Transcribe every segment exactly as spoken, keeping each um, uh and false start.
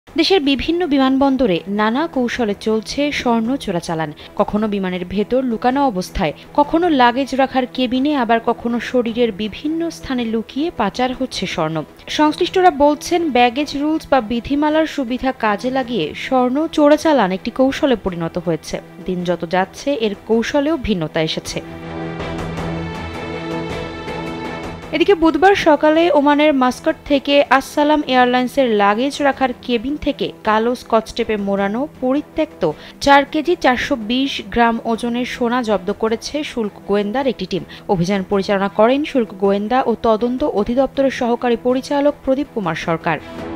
দেশের বিভিন্ন বিমানবন্দরে নানা কৌশলে চলছে স্বর্ণ চোরাচালান। কখনো বিমানের ভেতর লুকানো অবস্থায়, কখনো লাগেজ রাখার কেবিনে, আবার কখনো শরীরের বিভিন্ন স্থানে লুকিয়ে পাচার হচ্ছে স্বর্ণ। সংশ্লিষ্টরা বলছেন, ব্যাগেজ রুলস বা বিধিমালার সুবিধা কাজে লাগিয়ে স্বর্ণ চোরাচালান একটি কৌশলে পরিণত হয়েছে। দিন যত যাচ্ছে এর কৌশলেও ভিন্নতা এসেছে। এদিকে বুধবার সকালে ওমানের মাস্কাট থেকে আসসালাম এয়ারলাইন্সের লাগেজ রাখার কেবিন থেকে কালো স্কচটেপে মোড়ানো পরিত্যক্ত চার কেজি চারশো বিশ গ্রাম ওজনের সোনা জব্দ করেছে শুল্ক গোয়েন্দার একটি টিম। অভিযান পরিচালনা করেন শুল্ক গোয়েন্দা ও তদন্ত অধিদপ্তরের সহকারী পরিচালক প্রদীপ কুমার সরকার।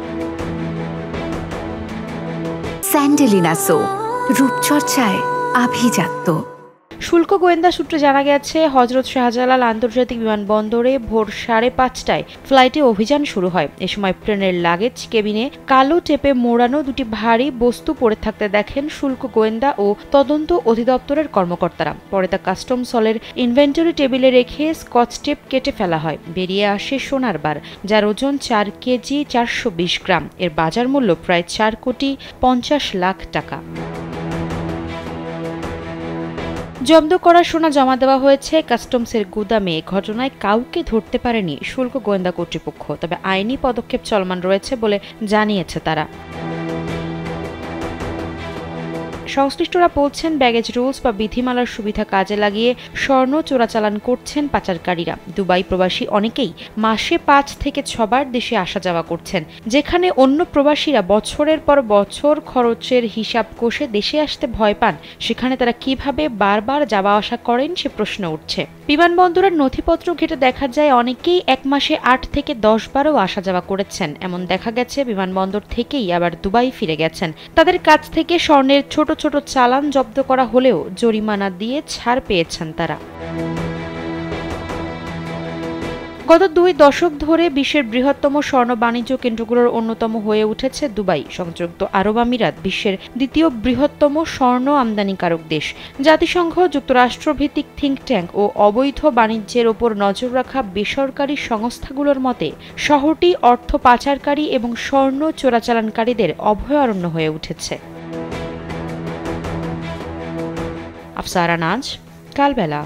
স্যান্ডেলিনা সো, রূপচর্চায় আভিজাত্য। শুল্ক গোয়েন্দা সূত্রে জানা গেছে, হজরত শাহজালাল আন্তর্জাতিক বিমানবন্দরে ভোর সাড়ে পাঁচটায় ফ্লাইটে অভিযান শুরু হয়। এ সময় প্লেনের লাগেজ কেবিনে কালো টেপে মোড়ানো দুটি ভারী বস্তু পড়ে থাকতে দেখেন শুল্ক গোয়েন্দা ও তদন্ত অধিদপ্তরের কর্মকর্তারা। পরে তা কাস্টমস হলের ইনভেন্টরি টেবিলে রেখে স্কচ টেপ কেটে ফেলা হয়। বেরিয়ে আসে সোনার বার, যার ওজন চার কেজি চারশো বিশ গ্রাম। এর বাজার মূল্য প্রায় চার কোটি পঞ্চাশ লাখ টাকা। জব্দ করা সোনা জমা দেওয়া হয়েছে কাস্টমসের গুদামে। ঘটনায় কাউকে ধরতে পারেনি শুল্ক গোয়েন্দা কর্তৃপক্ষ, তবে আইনি পদক্ষেপ চলমান রয়েছে বলে জানিয়েছে তারা। সংশ্লিষ্টরা বলছেন, ব্যাগেজ রুলস বা বিধিমালার সুবিধা কাজে লাগিয়ে স্বর্ণ চোরাচালান করছেন পাচারকারীরা। দুবাই প্রবাসী অনেকেই মাসে পাঁচ থেকে ছবার দেশে আসা যাওয়া করছেন, যেখানে অন্য প্রবাসীরা বছরের পর বছর খরচের হিসাব কষে দেশে আসতে ভয় পান। সেখানে তারা কিভাবে বারবার যাওয়া আসা করেন সে প্রশ্ন উঠছে। বিমানবন্দরের নথিপত্র ঘেটে দেখা যায়, অনেকেই এক মাসে আট থেকে দশ বারও আসা যাওয়া করেছেন। এমন দেখা গেছে বিমানবন্দর থেকেই আবার দুবাই ফিরে গেছেন। তাদের কাছ থেকে স্বর্ণের ছোট ছোট চালান জব্দ করা হলেও জরিমানা দিয়ে ছাড় পেয়েছেন তারা। গত দুই দশক ধরে বিশ্বের বৃহত্তম স্বর্ণ বাণিজ্য কেন্দ্রগুলোর অন্যতম হয়ে উঠেছে দুবাই। সংযুক্ত আরব আমিরাত বিশ্বের দ্বিতীয় বৃহত্তম স্বর্ণ আমদানিকারক দেশ। জাতিসংঘ, যুক্তরাষ্ট্র ভিত্তিক থিঙ্ক ট্যাঙ্ক ও অবৈধ বাণিজ্যের ওপর নজর রাখা বেসরকারি সংস্থাগুলোর মতে, শহরটি অর্থ পাচারকারী এবং স্বর্ণ চোরাচালানকারীদের অভয়ারণ্য হয়ে উঠেছে। আফসারা নাজ, কালবেলা।